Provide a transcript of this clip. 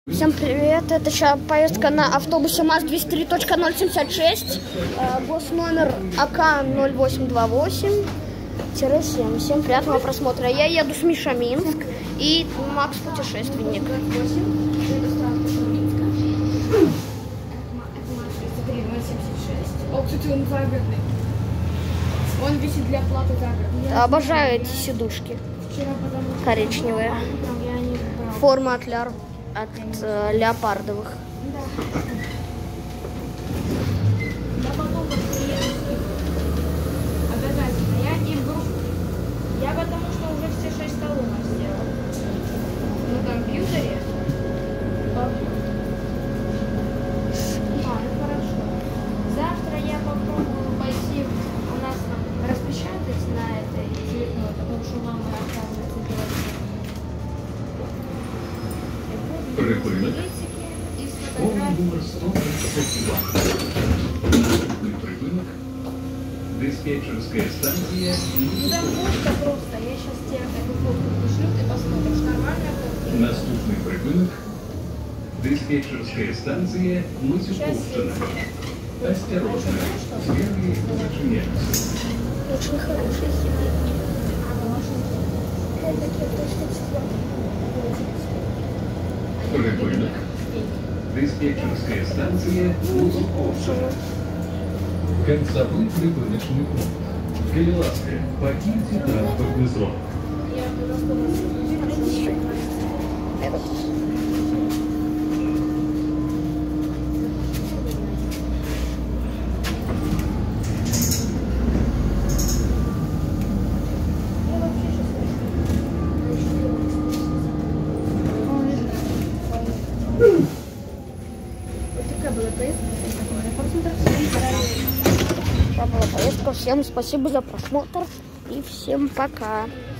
Всем привет, это сейчас поездка на автобусе МАЗ-203.076, госномер АК-0828-7. Всем приятного просмотра. Я еду с Миша Минск и Макс путешественник. Он висит для оплаты загородной. Обожаю эти сидушки коричневые. Форма от леопардовых. Я потом приеду. Обязательно. Я потому что уже все 6 талонов сделала. На компьютере. Хорошо. Завтра я попробую пойти. У нас там распечатать на этой телефоне, потому что мама оказывается делать. Припинок. Номер 132. Припинок. Диспетчерская станция. Ну там просто. Я сейчас тебе эту фотку пришлю, ты посмотришь, нормально фотки. Наступный припинок. Диспетчерская станция Мытюковщина. Осторожно. Двери зачиняются. Очень хороший химик. Припинок. Диспетчерская станция Мытюковщина. Концевой припиночный пункт. Калиласка. Покиньте транспортный срок. Всем спасибо за просмотр и всем пока.